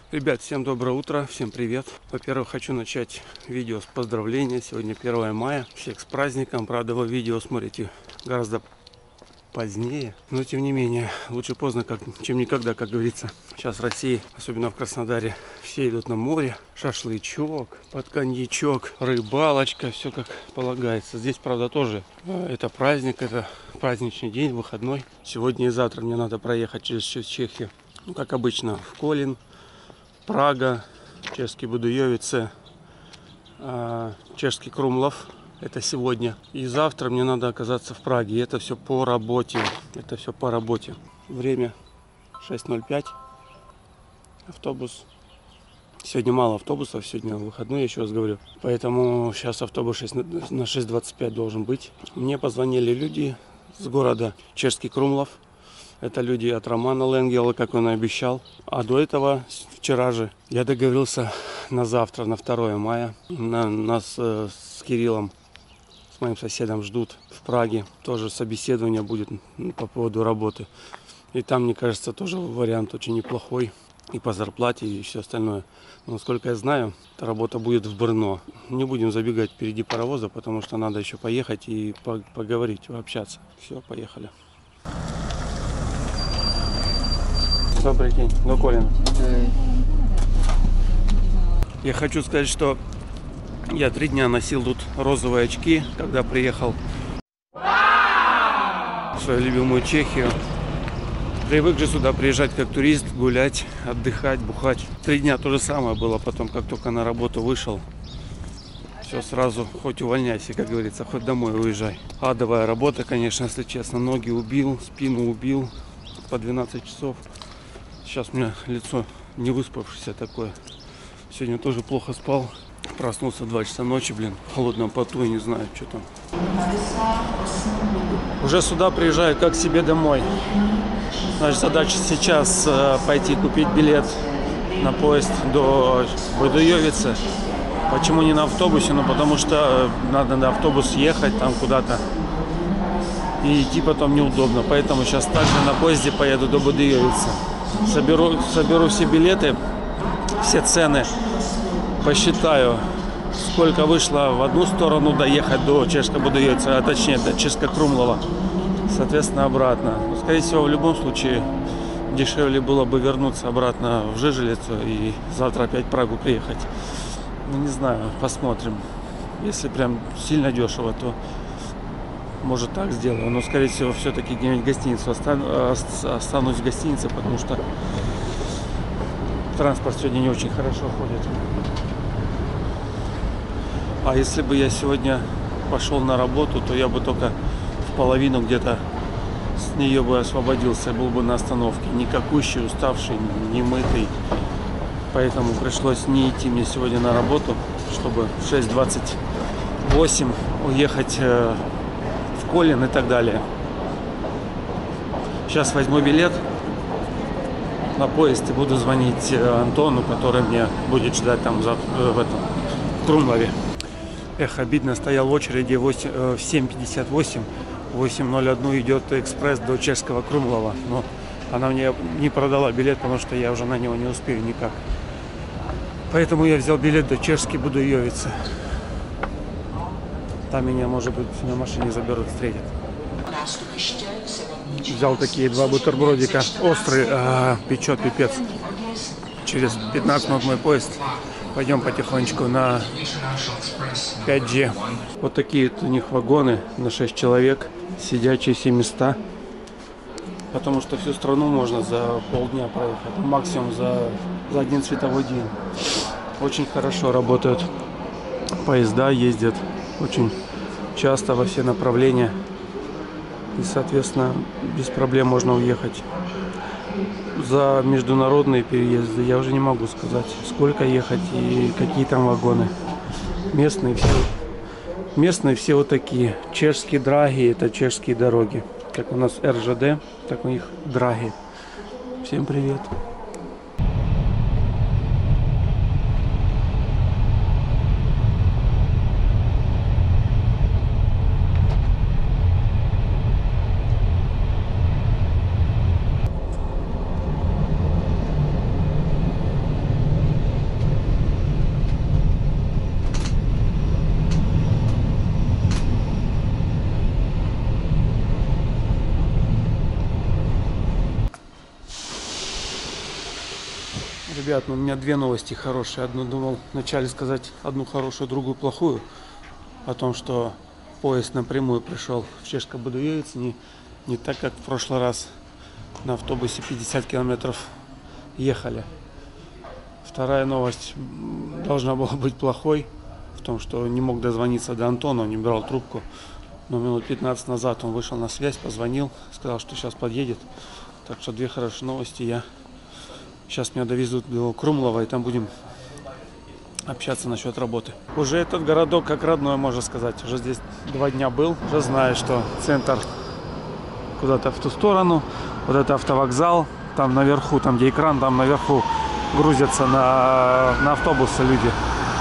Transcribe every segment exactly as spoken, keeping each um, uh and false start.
Ребят, всем доброе утро, всем привет. Во-первых, хочу начать видео с поздравления. Сегодня первое мая. Всех с праздником. Правда, вы видео смотрите гораздо позднее. Но тем не менее, лучше поздно, как, чем никогда, как говорится. Сейчас в России, особенно в Краснодаре, все идут на море. Шашлычок, под коньячок, рыбалочка, все как полагается. Здесь, правда, тоже это праздник, это праздничный день, выходной. Сегодня и завтра мне надо проехать через Чехию. Ну, как обычно, в Колин, Прага, чешский Будуевице, чешский Крумлов. Это сегодня. И завтра мне надо оказаться в Праге. И это все по работе. Это все по работе. Время шесть ноль пять. Автобус. Сегодня мало автобусов. Сегодня выходной, я еще раз говорю. Поэтому сейчас автобус на шесть двадцать пять должен быть. Мне позвонили люди с города чешский Крумлов. Это люди от Романа Ленгела, как он и обещал. А до этого, вчера же, я договорился на завтра, на второе мая. На, нас э, с Кириллом, с моим соседом ждут в Праге. Тоже собеседование будет по поводу работы. И там, мне кажется, тоже вариант очень неплохой. И по зарплате, и все остальное. Но, насколько я знаю, эта работа будет в Брно. Не будем забегать впереди паровоза, потому что надо еще поехать и поговорить, пообщаться. Все, поехали. Добрый день, до Колина. Я хочу сказать, что я три дня носил тут розовые очки, когда приехал в свою любимую Чехию. Привык же сюда приезжать как турист, гулять, отдыхать, бухать. Три дня то же самое было, потом как только на работу вышел, все сразу, хоть увольняйся, как говорится, хоть домой уезжай. Адовая работа, конечно, если честно, ноги убил, спину убил по двенадцать часов. Сейчас у меня лицо не выспавшееся такое. Сегодня тоже плохо спал. Проснулся в два часа ночи, блин, в холодном поту, и не знаю, что там. Уже сюда приезжаю как к себе домой. Значит, задача сейчас э, пойти купить билет на поезд до Будуевицы. Почему не на автобусе? Ну, потому что э, надо на автобус ехать там куда-то. И идти потом неудобно. Поэтому сейчас также на поезде поеду до Будуевицы. Соберу, соберу все билеты, все цены, посчитаю, сколько вышло в одну сторону доехать до Чешской Будуевицы, а точнее до Чешского Крумлова, соответственно, обратно. Но, скорее всего, в любом случае дешевле было бы вернуться обратно в Жижелицу и завтра опять в Прагу приехать. Ну, не знаю, посмотрим. Если прям сильно дешево, то может так сделаю, но скорее всего все-таки где-нибудь в гостиницу остану, останусь в гостинице, потому что транспорт сегодня не очень хорошо ходит. А если бы я сегодня пошел на работу, то я бы только в половину где-то с нее бы освободился, был бы на остановке, никакущий, уставший, не мытый. Поэтому пришлось не идти мне сегодня на работу, чтобы в шесть двадцать восемь уехать Колин и так далее. Сейчас возьму билет на поезд и буду звонить Антону, который мне будет ждать там в этом в Крумлове. Эх, обидно, стоял в очереди в семь пятьдесят восемь, в восемь ноль один идет экспресс до Чешского Крумлова, но она мне не продала билет, потому что я уже на него не успею никак. Поэтому я взял билет до Чешской Будуевицы. Там меня, может быть, на машине заберут, встретят. Взял такие два бутербродика. Острый, а, печет пипец. Через пятнадцать минут мой поезд. Пойдем потихонечку на пять джи. Вот такие у них вагоны на шесть человек. Сидячие все места. Потому что всю страну можно за полдня проехать. Максимум за, за один световой день. Очень хорошо работают. Поезда ездят очень часто во все направления. И, соответственно, без проблем можно уехать. За международные переезды я уже не могу сказать, сколько ехать и какие там вагоны. Местные все, местные все вот такие. Чешские драги, это чешские дороги. Как у нас эр жэ дэ, так у них драги. Всем привет. Ребят, ну у меня две новости хорошие. Одну думал вначале сказать одну хорошую, другую плохую. О том, что поезд напрямую пришел в Чешско-Будуевице. Не, не так, как в прошлый раз на автобусе пятьдесят километров ехали. Вторая новость должна была быть плохой. В том, что не мог дозвониться до Антона, он не брал трубку. Но минут пятнадцать назад он вышел на связь, позвонил, сказал, что сейчас подъедет. Так что две хорошие новости. Я Сейчас меня довезут до Крумлова, и там будем общаться насчет работы. Уже этот городок как родной, можно сказать. Уже здесь два дня был. Уже знаю, что центр куда-то в ту сторону. Вот это автовокзал. Там наверху, там где экран, там наверху грузятся на, на автобусы люди.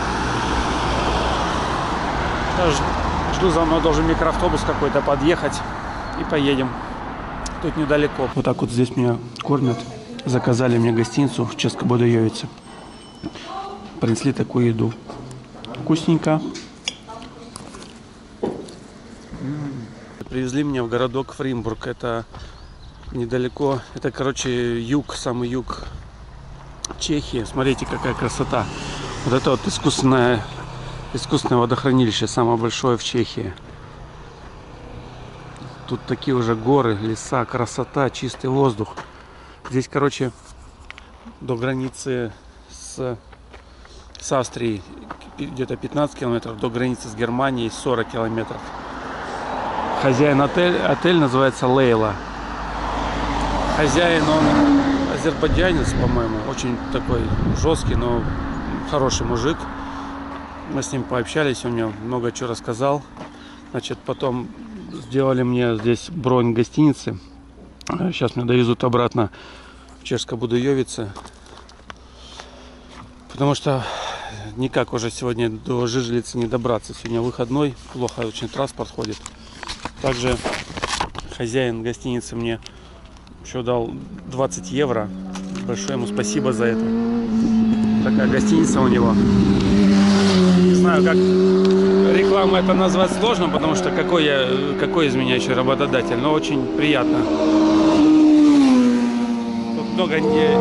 Жду, за мной должен микроавтобус какой-то подъехать. И поедем. Тут недалеко. Вот так вот здесь меня кормят. Заказали мне гостиницу в Чешско-Будуевице. Принесли такую еду. Вкусненько. Привезли меня в городок Фримбург. Это недалеко. Это, короче, юг, самый юг Чехии. Смотрите, какая красота. Вот это вот искусственное, искусственное водохранилище, самое большое в Чехии. Тут такие уже горы, леса, красота, чистый воздух. Здесь, короче, до границы с, с Австрией где-то пятнадцать километров, до границы с Германией сорок километров. Хозяин отель, отель называется Лейла. Хозяин, он азербайджанец, по-моему, очень такой жесткий, но хороший мужик. Мы с ним пообщались, он мне много чего рассказал. Значит, потом сделали мне здесь бронь гостиницы. Сейчас меня довезут обратно в Чешско-Будуевице. Потому что никак уже сегодня до Жижелицы не добраться. Сегодня выходной, плохо очень транспорт ходит. Также хозяин гостиницы мне еще дал двадцать евро. Большое ему спасибо за это. Такая гостиница у него. Не знаю, как реклама это назвать сложно, потому что какой я, какой из меня еще работодатель, но очень приятно. Много, не,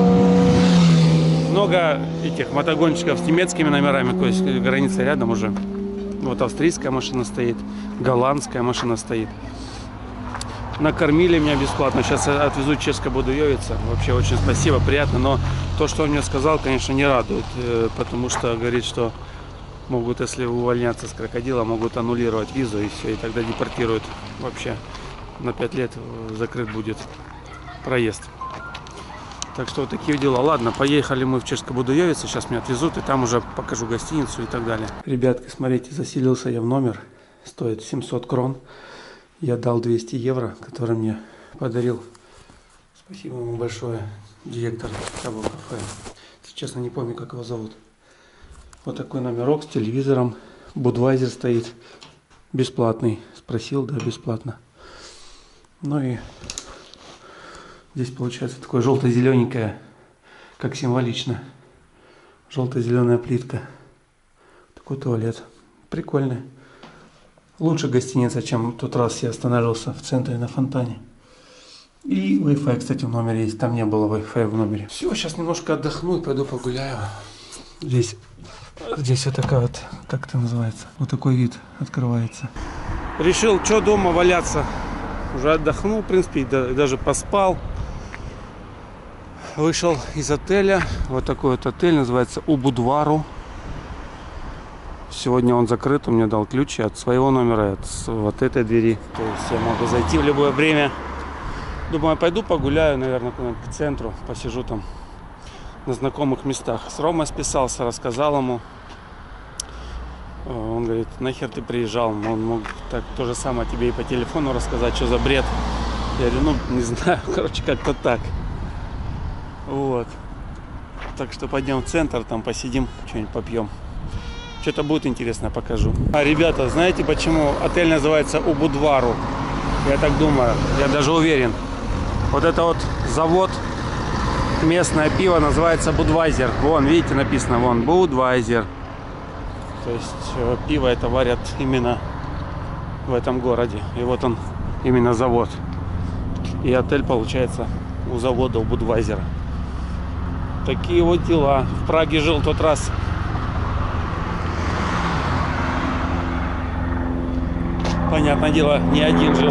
много этих мотогонщиков с немецкими номерами, то есть граница рядом уже. Вот австрийская машина стоит, голландская машина стоит. Накормили меня бесплатно. Сейчас отвезу в Чешско-Будуевице. Вообще очень спасибо, приятно. Но то, что он мне сказал, конечно, не радует, потому что говорит, что могут, если увольняться с крокодила, могут аннулировать визу и все, и тогда депортируют вообще. На пять лет закрыт будет проезд. Так что вот такие дела. Ладно, поехали мы в Чешско-Будуевице. Сейчас меня отвезут, и там уже покажу гостиницу и так далее. Ребятки, смотрите, заселился я в номер. Стоит семьсот крон. Я дал двести евро, который мне подарил. Спасибо ему большое. Директор того кафе. Честно, не помню, как его зовут. Вот такой номерок с телевизором. Будвайзер стоит. Бесплатный. Спросил, да, бесплатно. Ну и здесь получается такое желто-зелененькое, как символично. Желто-зеленая плитка. Такой туалет. Прикольный. Лучше гостиница, чем в тот раз я останавливался в центре на фонтане. И Wi-Fi, кстати, в номере есть. Там не было Wi-Fi в номере. Все, сейчас немножко отдохну и пойду погуляю. Здесь, здесь вот такая вот, как это называется? Вот такой вид открывается. Решил, что дома валяться. Уже отдохнул, в принципе, даже поспал. Вышел из отеля. Вот такой вот отель, называется Убудвару. Сегодня он закрыт, он мне дал ключи от своего номера, от вот этой двери. То есть я могу зайти в любое время. Думаю, пойду погуляю, наверное, к центру, посижу там на знакомых местах. С Ромой списался, рассказал ему. Он говорит, нахер ты приезжал? Он мог так то же самое тебе и по телефону рассказать, что за бред. Я говорю, ну, не знаю, короче, как-то так. Вот. Так что пойдем в центр, там посидим, что-нибудь попьем. Что-то будет интересно, покажу. А, ребята, знаете, почему отель называется Убудвару? Я так думаю, я даже уверен. Вот это вот завод, местное пиво называется Будвайзер. Вон, видите, написано, вон, Будвайзер. То есть пиво это варят именно в этом городе. И вот он, именно завод. И отель получается у завода, у Будвайзера. такие вот дела. В Праге жил тот раз. Понятное дело, не один жил.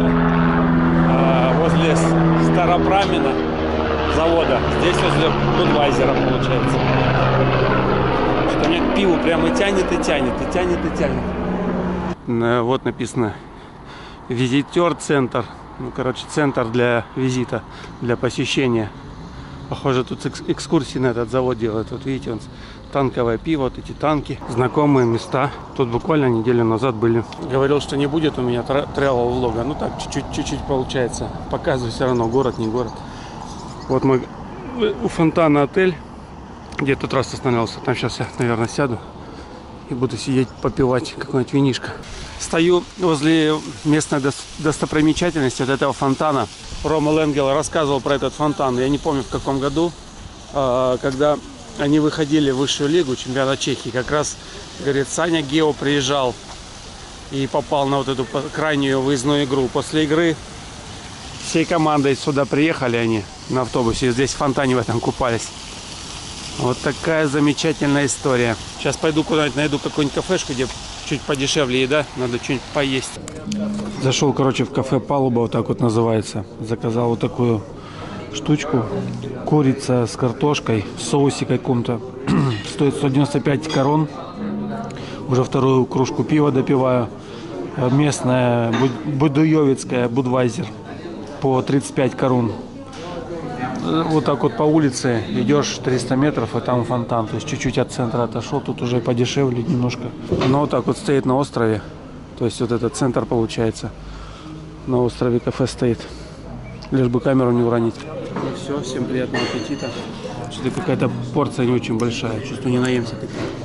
А возле Старопрамена завода. Здесь возле Будвайзера получается. Что меня к пиву прямо тянет и тянет, и тянет и тянет. Вот написано визитер-центр. Ну, короче, центр для визита, для посещения. Похоже, тут экскурсии на этот завод делают. Вот видите, он танковое пиво, вот эти танки. Знакомые места. Тут буквально неделю назад были. Говорил, что не будет у меня тревел влога. Ну так, чуть-чуть, чуть-чуть получается. Показываю все равно, город, не город. Вот мы у фонтана отель, где тот раз останавливался. Там сейчас я, наверное, сяду и буду сидеть, попивать какое-нибудь винишко. Стою возле местной достопримечательности вот этого фонтана. Рома Ленгел рассказывал про этот фонтан. Я не помню, в каком году, когда они выходили в высшую лигу, чемпионат Чехии. Как раз, говорит, Саня Гео приезжал и попал на вот эту крайнюю выездную игру. После игры всей командой сюда приехали они на автобусе. Здесь в фонтане в этом купались. Вот такая замечательная история. Сейчас пойду куда-нибудь найду какую-нибудь кафешку, где чуть подешевле еда, надо что-нибудь поесть. Зашел, короче, в кафе Палуба, вот так вот называется. Заказал вот такую штучку. Курица с картошкой в соусе каком-то. Стоит сто девяносто пять корон. Уже вторую кружку пива допиваю. Местная будуевицкая Будвайзер по тридцать пять корон. Вот так вот по улице идешь триста метров, и там фонтан. То есть чуть-чуть от центра отошел, тут уже подешевле немножко. Но вот так вот стоит на острове. То есть вот этот центр получается. На острове кафе стоит. Лишь бы камеру не уронить. Ну все, всем приятного аппетита. Что-то какая-то порция не очень большая. Чувствую, не наемся.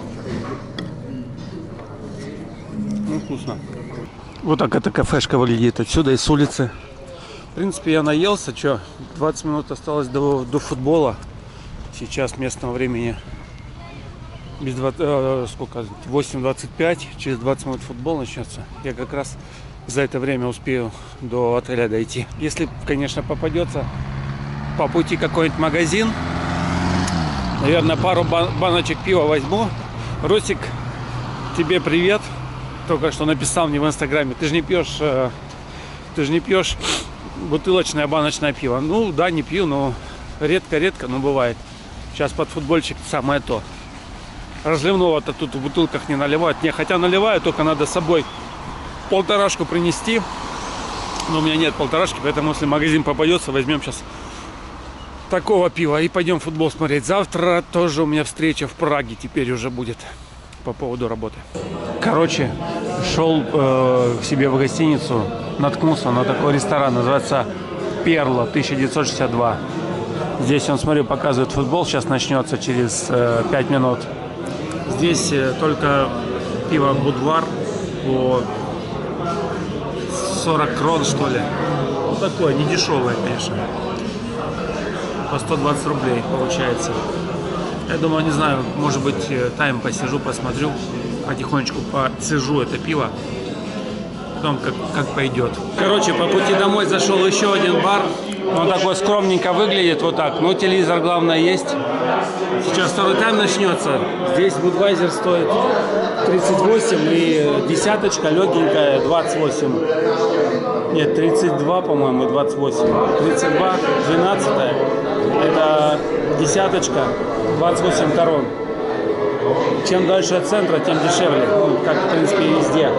Ну, вкусно. Вот так эта кафешка выглядит отсюда, из улицы. В принципе, я наелся. Что, двадцать минут осталось до, до футбола. Сейчас местного времени без двадцати, э, сколько, восемь двадцать пять. Через двадцать минут футбол начнется. Я как раз за это время успею до отеля дойти. Если, конечно, попадется по пути какой-нибудь магазин, наверное, пару баночек пива возьму. Русик, тебе привет. Только что написал мне в инстаграме: ты же не пьешь, э, ты же не пьешь бутылочное баночное пиво. Ну да, не пью, но редко-редко, но бывает. Сейчас под футбольчик самое то. Разливного-то тут в бутылках не наливают. Не, хотя наливаю, только надо с собой полторашку принести. Но у меня нет полторашки, поэтому если магазин попадется, возьмем сейчас такого пива и пойдем футбол смотреть. Завтра тоже у меня встреча в Праге теперь уже будет по поводу работы. Короче, шел э, к себе в гостиницу, наткнулся на такой ресторан, называется Перла тысяча девятьсот шестьдесят два. Здесь он, смотрю, показывает футбол, сейчас начнется через э, пять минут. Здесь э, только пиво Будвар по сорок крон, что ли. Ну такое, не дешевое, конечно. По сто двадцать рублей получается. Я думаю, не знаю, может быть, тайм посижу, посмотрю, потихонечку подсижу это пиво. Потом как, как пойдет. Короче, по пути домой зашел еще один бар. Он такой скромненько выглядит, вот так. Но телевизор, главное, есть. Сейчас второй тайм начнется. Здесь Будвайзер стоит тридцать восемь и десяточка легенькая двадцать восемь. Нет, тридцать два, по-моему, двадцать восемь. тридцать два, двенадцатая. Это десяточка, двадцать восемь корон. Чем дальше от центра, тем дешевле. Ну, как, в принципе, везде.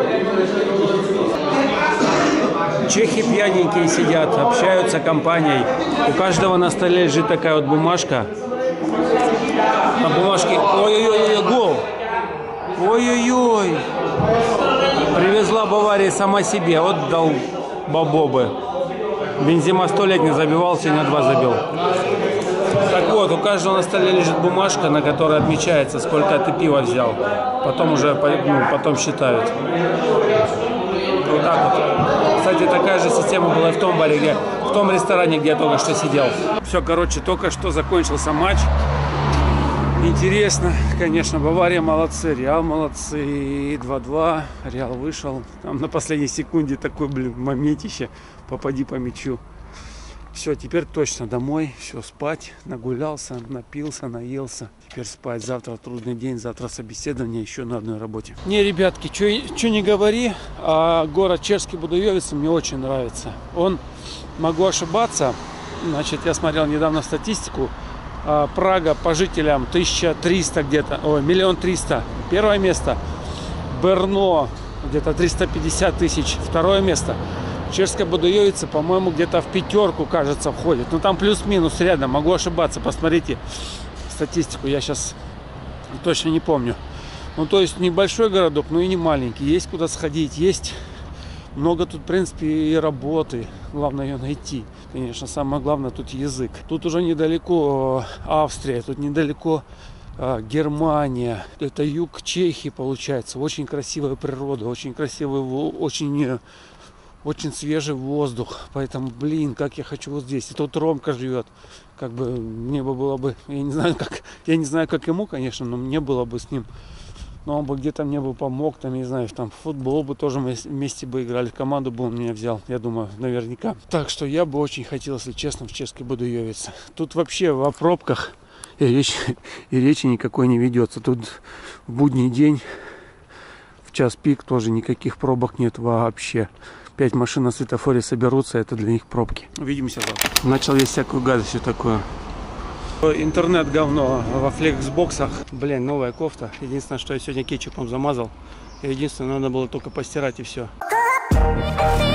Чехи пьяненькие сидят, общаются компанией. У каждого на столе лежит такая вот бумажка. На бумажке... Ой-ой-ой, гол! Ой-ой-ой! Привезла Бавария сама себе. Вот дал бобобы. Бензима сто лет не забивал, сегодня два забил. Так вот, у каждого на столе лежит бумажка, на которой отмечается, сколько ты пива взял. Потом уже ну, потом считают. Вот так вот. Кстати, такая же система была и в том баре, где, в том ресторане, где я только что сидел. Все, короче, только что закончился матч. Интересно, конечно, Бавария молодцы, Реал молодцы. два-два, Реал вышел. Там на последней секунде такой, блин, моментище. Попади по мячу. Все, теперь точно домой, все, спать, нагулялся, напился, наелся. Теперь спать, завтра трудный день, завтра собеседование еще на одной работе. Не, ребятки, что не говори, а город Чешский Будуевица мне очень нравится. Он, могу ошибаться, значит, я смотрел недавно статистику, Прага по жителям тысяча триста где-то, ой, миллион триста, первое место. Берно где-то триста пятьдесят тысяч, второе место. Чешская Будуевица, по-моему, где-то в пятерку, кажется, входит. Ну, там плюс-минус рядом, могу ошибаться. Посмотрите статистику, я сейчас точно не помню. Ну, то есть, небольшой городок, но и не маленький. Есть куда сходить, есть много тут, в принципе, и работы. Главное ее найти. Конечно, самое главное тут язык. Тут уже недалеко Австрия, тут недалеко Германия. Это юг Чехии, получается. Очень красивая природа, очень красивый, очень... Очень свежий воздух, поэтому, блин, как я хочу вот здесь. И тут Ромка живет, как бы мне бы было бы, я не знаю, как, я не знаю, как ему, конечно, но мне было бы с ним, но он бы где-то мне бы помог, там, не знаю, там, в футбол бы тоже мы вместе бы играли, команду бы он меня взял, я думаю, наверняка. Так что я бы очень хотел, если честно, в Чешской Будуевице. Тут вообще в пробках и речи, и речи никакой не ведется. Тут в будний день, в час пик тоже никаких пробок нет вообще. Пять машин на светофоре соберутся, это для них пробки. Увидимся завтра. Начал есть всякую гадость, все такое. Интернет говно во флексбоксах. Блин, новая кофта. Единственное, что я сегодня кетчупом замазал. Единственное, надо было только постирать и все.